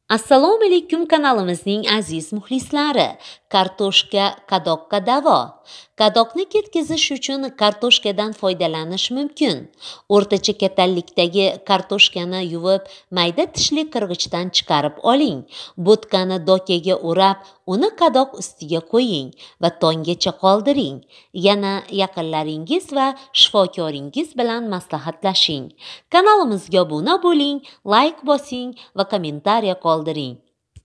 Assalomu alaykum kanalimizning aziz muxlislari. Kartoshka qadoqqa davo. Qadoqni ketkazish uchun kartoshkadan foydalanish mumkin. O'rtacha kattalikdagi kartoshkani yuvib, mayda tishli qirg'ichdan chiqarib oling. Bo'tkani dokaga o'rab, uni qadoq ustiga qo'ying va tonggacha qoldiring. Yana yaqinlaringiz va shifokoringiz bilan maslahatlashing. Kanalimizga obuna bo'ling, like bosing va kommentariya qoldiring.